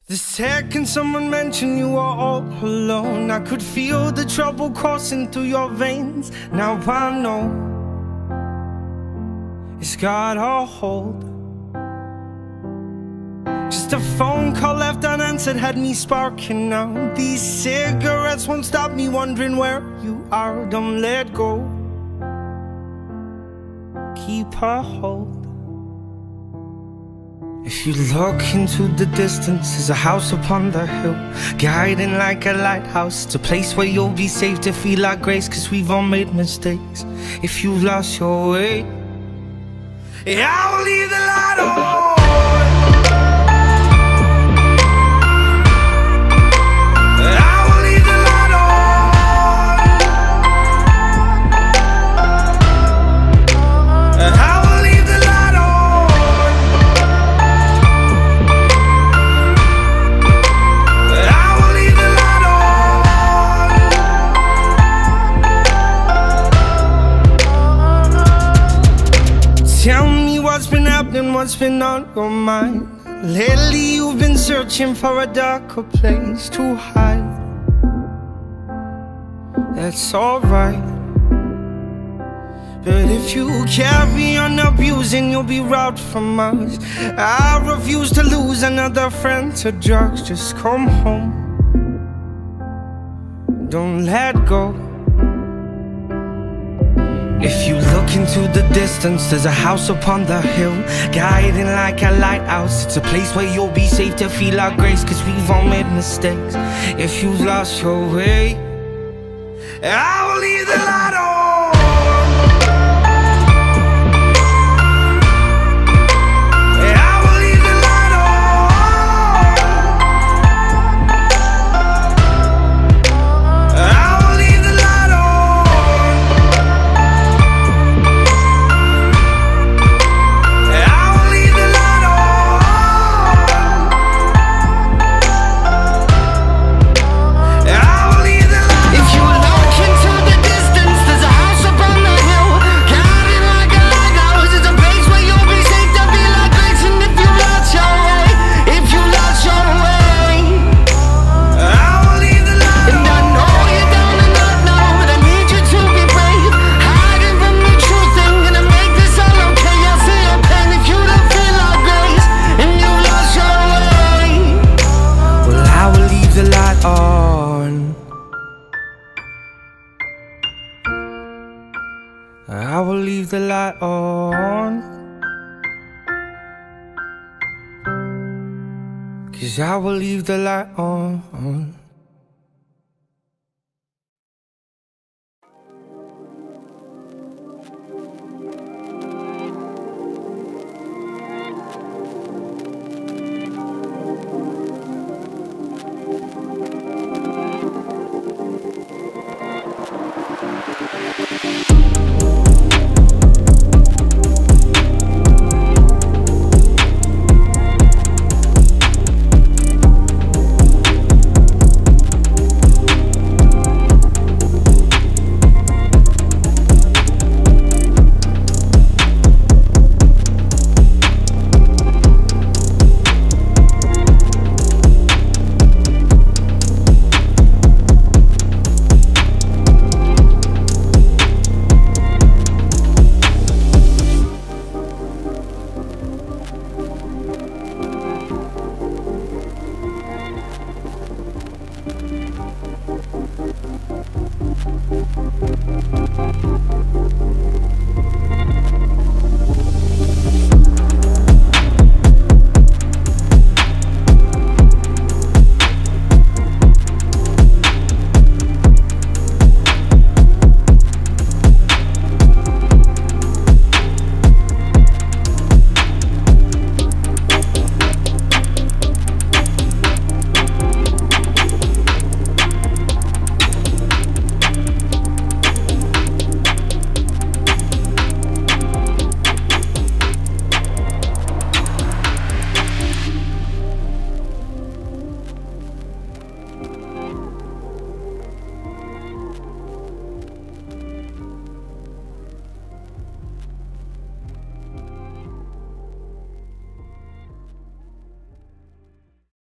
The second someone mentioned you were all alone, I could feel the trouble coursing through your veins. Now I know it's got a hold. Just a phone call left unanswered had me sparking now. These cigarettes won't stop me wondering where you are. Don't let go, keep a hold. If you look into the distance, there's a house upon the hill, guiding like a lighthouse. It's a place where you'll be safe to feel like grace, cause we've all made mistakes. If you've lost your way, yeah, I will leave the light on. Tell me what's been happening, what's been on your mind. Lately you've been searching for a darker place to hide. That's alright, but if you carry on abusing, you'll be robbed from us. I refuse to lose another friend to drugs. Just come home, don't let go. If you look into the distance, there's a house upon the hill, guiding like a lighthouse. It's a place where you'll be safe to feel our grace, cause we've all made mistakes. If you've lost your way, I will leave the light on. I will leave the light on, cause I will leave the light on.